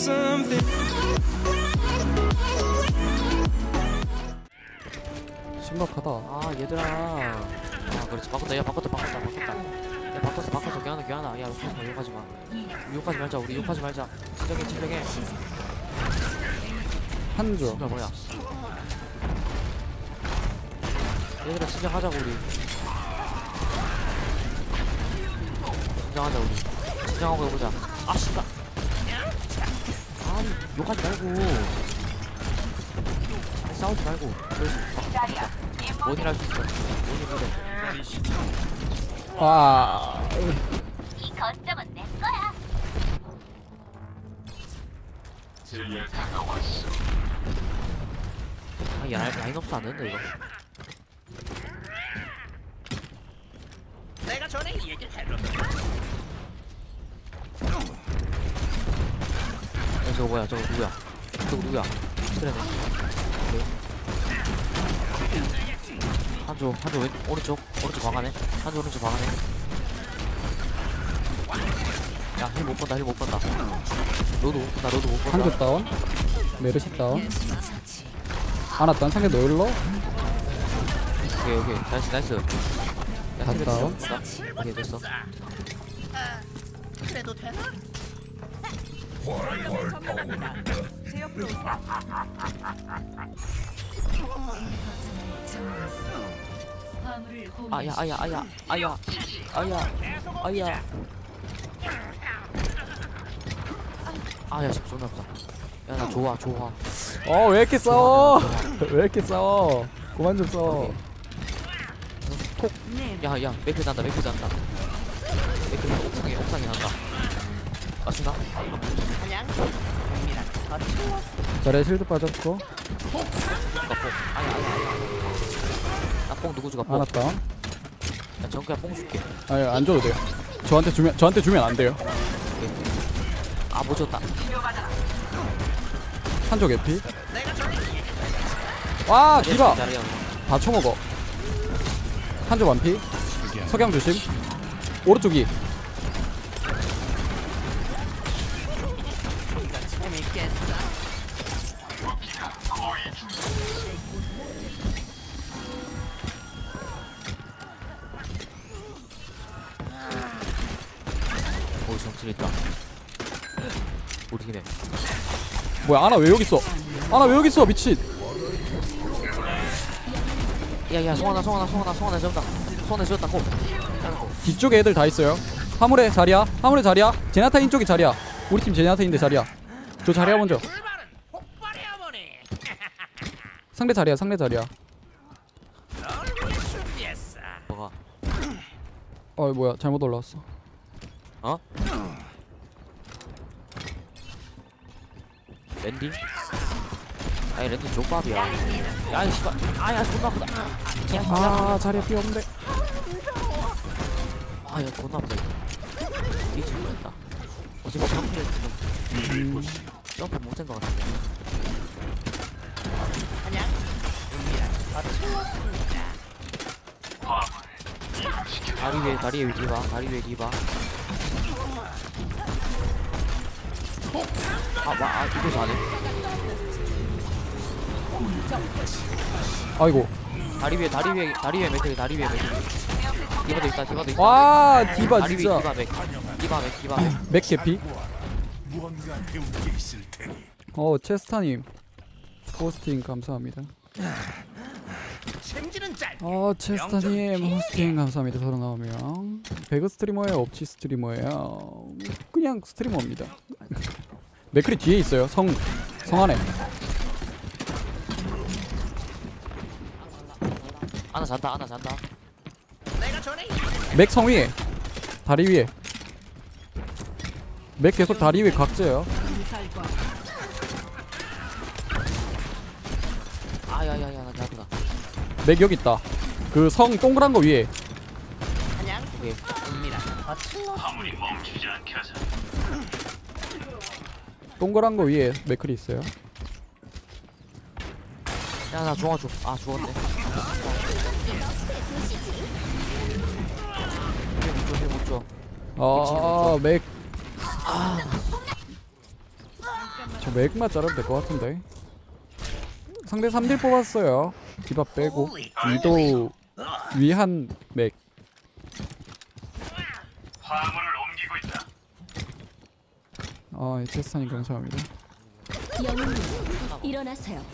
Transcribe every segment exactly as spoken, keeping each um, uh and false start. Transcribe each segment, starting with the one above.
심각하다. 아 얘들아. 아 그렇지 바꿨다. 야 바꿨다 바꿨다 바꿨다. 야 바꿨어 바꿨어. 교환아 교환아. 야 욕하지마 욕하지마. 욕하지 말자. 우리 욕하지 말자. 진정해 진정해. 한조. 뭐야 뭐야. 얘들아 진정하자고 우리. 진정하자 우리. 진정하고 해보자. 아 씨발. 아니 욕하지 말고. 아니, 싸우지 말고. 그래서 원일 할 수 있어. 원일 그래. 와. 이 거점은 내 거야. 아, 야, 라인 없어 안 된다 이거. 내가 전에 이 얘기를 해줘. 야, 저거 뭐야? 저거 누구야? 저거 누구야? 그래네. 한조, 한조 왼 오른쪽, 오른쪽 방안에. 한조 오른쪽 방안에. 야, 힐 못 본다, 힐 못 본다. 너도 못 본다, 너도 못 본다. 한조 다운. 메르시 다운. 하나 다운. 상대 노일러. 오케이, 오케이. 나이스, 나이스. 야, 다 힐 다운. 됐어. 오케이, 됐어. 그래도 되나? 아야, 아야, 아야, 아야, 아야, 아야. 아야, 씨, 존나 아프다. 야, 나 좋아, 좋아. 어, 왜 이렇게 싸워? 왜 이렇게 싸워? 그만 좀 싸워. 톡. 야, 야, 맥크 잔다, 맥크 잔다. 맥크 옥상에, 옥상에 난다. 맞춘다? 자리에 실드 빠졌고. 누가 뽕? 아야, 아야, 아야. 나뽕 누구 주가 뽕? 하나 다운. 야, 정크야 뽕 줄게. 아니, 안 줘도 돼요. 저한테 주면 저한테 주면 안 돼요. 아, 못 줬다. 한조 개피. 와, 디바. 잘해요. 다 쳐먹어. 한조 완피. 석양 조심. 오른쪽이. 오, 정신 있다. 우리 팀에. 뭐야, 아나 왜 여기 있어? 아나 왜 여기 있어? 미친. 야, 야, 송하나, 송하나, 송하나, 송하나 지었다. 송하나 지었다. 고. 뒤쪽에 애들 다 있어요. 화물에 자리야. 화물에 자리야. 제나타인 쪽이 자리야. 우리 팀 제나타인데 자리야. 저 자리야 먼저. 상대 자리야. 상대 자리야. 뭐가? 어, 뭐야, 잘못 올라왔어. 어? 랜디? 아니 랜디 족밥이야. 야, 이 씨발. 아야, 존나 아프다. 아, 자리야 필요 없는데. 아, 야, 존나 아프다 이거. 이게 지금 그랬다. 어차피 점프를 좀 점프 못한 것 같은데. 다리 위에, 다리 위에 디바, 다리 위에 디바. 아, 와, 아, 이거 잘해. 아이고. 다리 위에, 다리 위에, 다리 위에 맥, 다리 위에 맥. 디바도 있다, 디바도 있다. 와, 디바 다리 위에 진짜. 디바 맥, 디바 맥, 디바 맥. 맥 개피. 어, 체스타님 호스팅 감사합니다. 어, 체스타님 호스팅 감사합니다. 서른아홉 명. 배그 스트리머예요? 업치 스트리머예요? 그냥 스트리머입니다. 맥클이 뒤에 있어요. 성, 성 안에. 하나 잔다, 하나 잔다. 맥 성 위에. 다리 위에. 맥 계속 다리 위에 각져요. 아야야야, 나 잡다. 맥 여기 있다. 그 성 동그란 거 위에. 오케이. 동그란 거 위에 맥클이 있어요. 야, 나 죽어줘. 아, 죽었네. 힐 못 줘, 힐 못 줘. 아, 맥. 아, 저 맥만 자르면 될 것 같은데. 상대 삼 딜 뽑았어요. 디바 빼고 위도 위한 맥. 화물을 옮기고 있다. 아, 체스타님 감사합니다. 영웅님 일어나세요.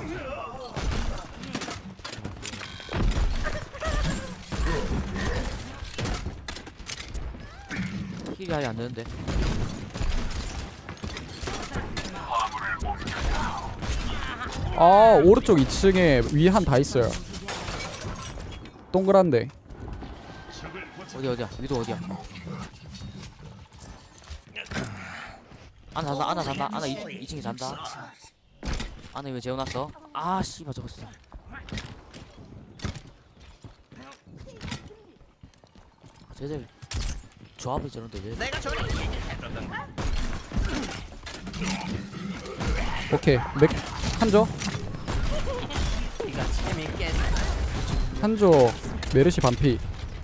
힐이 아예 안 되는데. 아, 오른쪽 이 층에 위한 다 있어요. 동그란데. 어디 어디야? 위도 어디야? 아나 잔다 아나 잔다 아나 이 층에 잔다. 아나 왜 재워놨어? 아 씨발 저거 진짜. 아, 쟤들 조합이 저런데 왜? 오케이. 맥 한조. 한조 메르시 반피.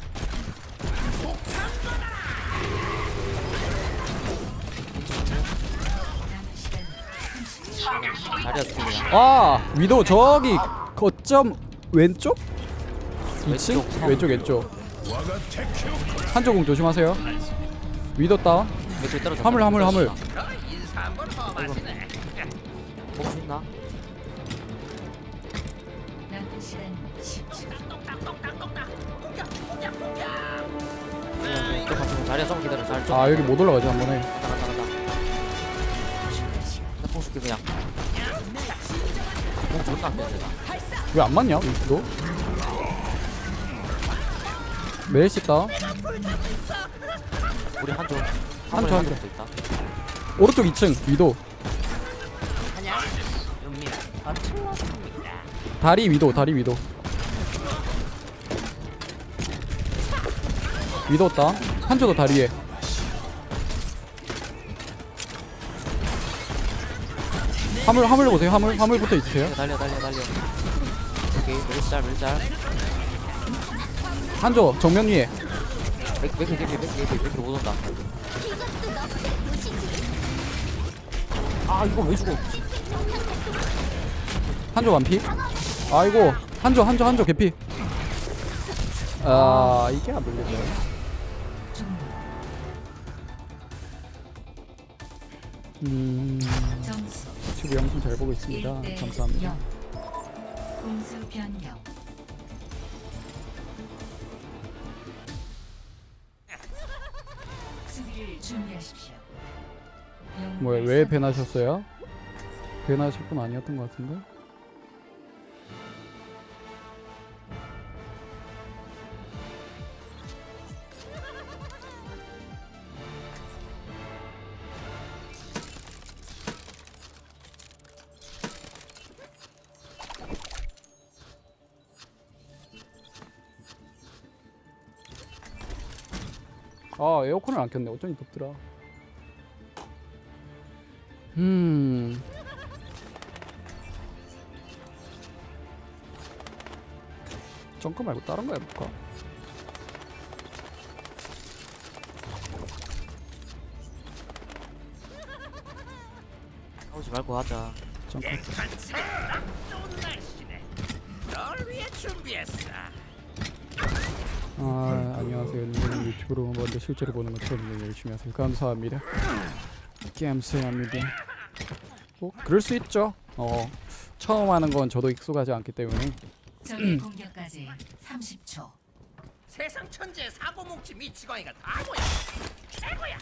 자리야 죽이냐? 아, 위도 저기 거점 왼쪽? 이 층? 왼쪽, 성. 왼쪽 왼쪽. 한조 공 조심하세요. 위도 다운. 왼쪽에 떨어져. 화물 화물 화물. 먹을 수 있나? 남은 시간 십 초. 또 같이 자리야 좀 기다려. 잘 좀. 아, 여기 못 올라가지 한 번에. 간다 간다 간다. 나뽕 줄게 그냥. 뽕 존나 안 되는데 나. 왜 안 맞냐? 위도? 메르시 다운. 우리 한조. 한조, 한조. 있다. 오른쪽 이 층 위도. 다리 위도 다리 위도. 위도 다운. 한조도 다리에. 화물 화물 보세요. 화물 화물 붙어 있으세요. 달려 달려 달려. 오케이 멜짤 멜짤. 한조 정면 위에. 맥 맥 맥 맥 맥 맥 못 온다. 아 이거 왜 죽어? 한조 완피. 아이고 한조 한조 한조 개피. 아, 이게 안 들리네. 음, 점수 유튜브 영상 잘 보고 있습니다. 일 대 감사합니다. 영. 공수 변경. 수비를 준비하십시오. 영웅을 뭐야, 왜 선택하십시오. 배나셨어요? 배나실 분 아니었던 것 같은데? 아, 에어컨을 안 켰네. 어쩐지 덥더라. 음. 점크 말고 다른 거 해볼까? 하지 말고 하자. 점크. 아, 안녕하세요. 님들은 유튜브로 먼저 실제로 보는 것처럼 열심히 하세요. 감사합니다. 감사합니다. 뭐 그럴 수 있죠. 어, 처음 하는 건 저도 익숙하지 않기 때문에. 적의 공격까지 삼십 초. 세상 천재 사고 뭉치 미치광이가 다 뭐야? 최고야.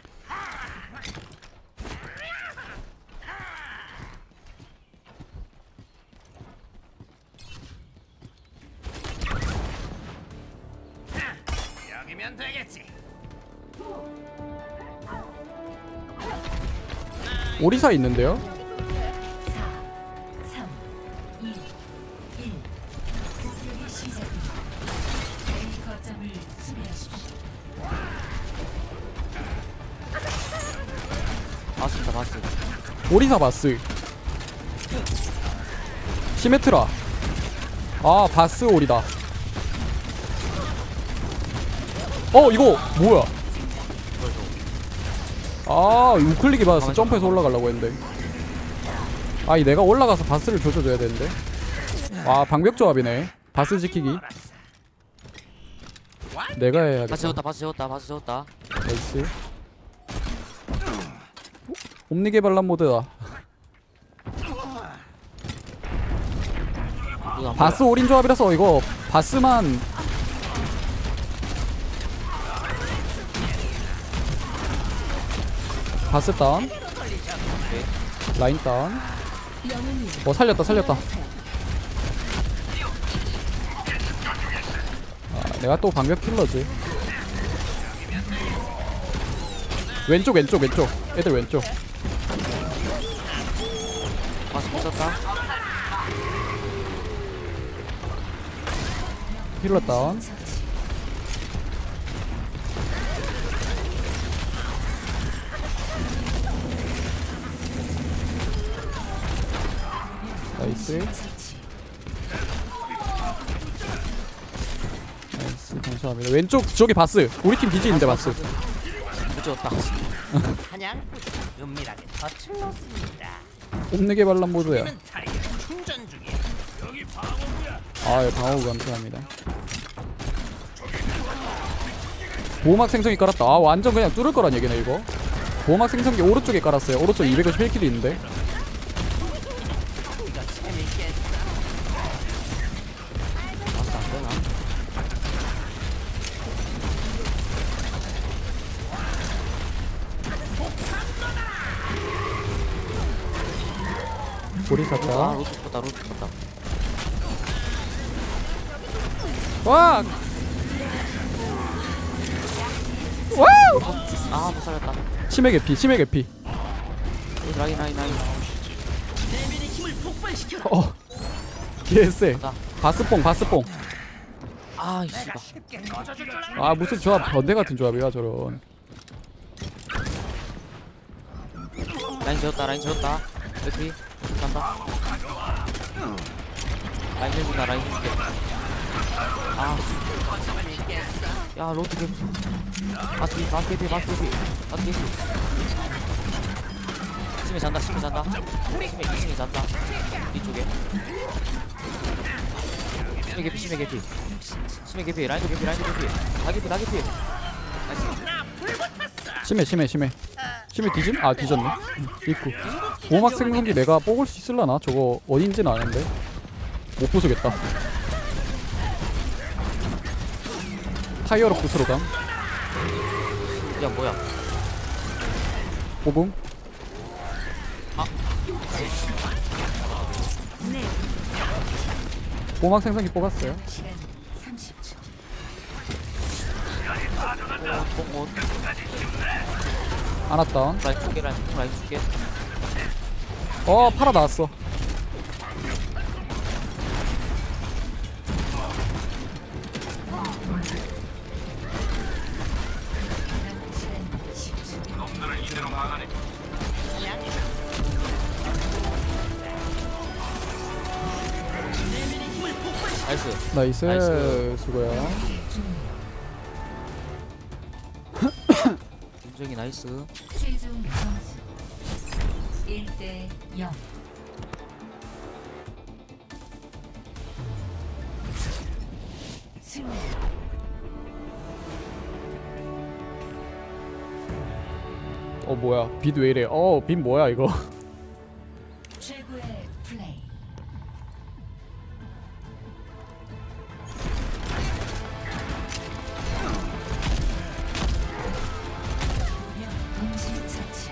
여기면 되겠지. 오리사 있는데요? 사, 삼, 이, 일. 공격이 시작됩니다. A 거점을 수비하십시오. 봤습니다 봤어. 오리사 바스. 시메트라. 아, 바스 오리다. 어, 이거 뭐야? 아, 우클릭이 받았어. 점프해서 올라가려고 했는데. 아이 내가 올라가서 바스를 조져줘야 되는데. 와 방벽 조합이네. 바스 지키기. 내가 해야겠다. 바스 재웠다 바스 재웠다 바스 재웠다. 나이스. 옴니게 반란 모드다. 눈 안 바스 올인 조합이라서 이거 바스만 바스 다운. 라인 다운. 영웅님 어 살렸다 살렸다. 일어나세요. 아, 내가 또 방벽 킬러지. 왼쪽 왼쪽 왼쪽 애들 왼쪽. 바스 못 썼다. 힐러 다운. 나이스. 나이스 감사합니다. 왼쪽 저기 바스. 우리 팀 뒤지는데 바스. 못 재웠다. 그냥 은밀하게 덫을 놓습니다. 옴니게 반란 모드야. 는 타이어 충전 중이야. 아 방어구 감사합니다. 보호막 생성기 깔았다. 아 완전 그냥 뚫을 거란 얘기네 이거. 보호막 생성기 오른쪽에 깔았어요. 오른쪽 이백오십일 킬이 있는데. 바스 안 되나? 고리 아 샀다. 로드 떴다 로드 떴다. 와! 와우! 아못 살렸다. 치매 개피 치매 개피. 여기 라인 라인 라인. 어. 개쎄. 나. 바스뽕 바스뽕. 아 이씨가. 쉽게 꺼져줄 줄 알아. 아 무슨 조합 번대 같은 조합이야 저런. 라인 재웠다 라인 재웠다. 여기 간다. 라인 재운다 라인 재울게. 아. 야 로드 개. 바스 개 바스 개피 바스 개피 바스 개피. 심해 잔다 심해 잔다. 심해 심해 잔다. 이쪽에. 심해 개피 심해 개피. 심해 개피 라인도 개피 라인도 개피. 다 개피 다 개피. 나이스. 심해 심해 심해. 심해 뒤짐? 아 뒤졌네. 응, 있고. 보호막 생성기 내가 뽑을 수 있을라나? 저거 어딘지는 아는데 못 부수겠다. 타이어로 부수러 감. 야 뭐야? 오붕. 보호막 생성기 뽑았어요. 시간 삼십 초. 뽕옷 하나 다운. 라인 줄게 라인 라인 줄게. 어 팔아 나왔어. 시간 십 초. 놈들을 이대로 막아내. 나이스. 나이스, 나이스. 수고야. 윤정이 나이스. 최종 점수 일 대 영. 승리. 어 뭐야 빛 왜 이래. 어 빛 뭐야 이거. 최고의 플레이. 동시 처치.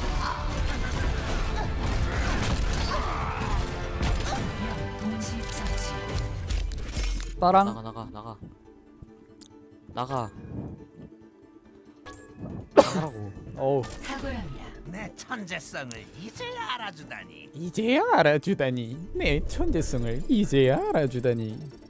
동시 처치. 따랑. 나가 나가 나가 나가 나가라고. 어우 탁월합니다. 내 천재성을 이제야 알아주다니. 이제야 알아주다니. 내 천재성을 이제야 알아주다니.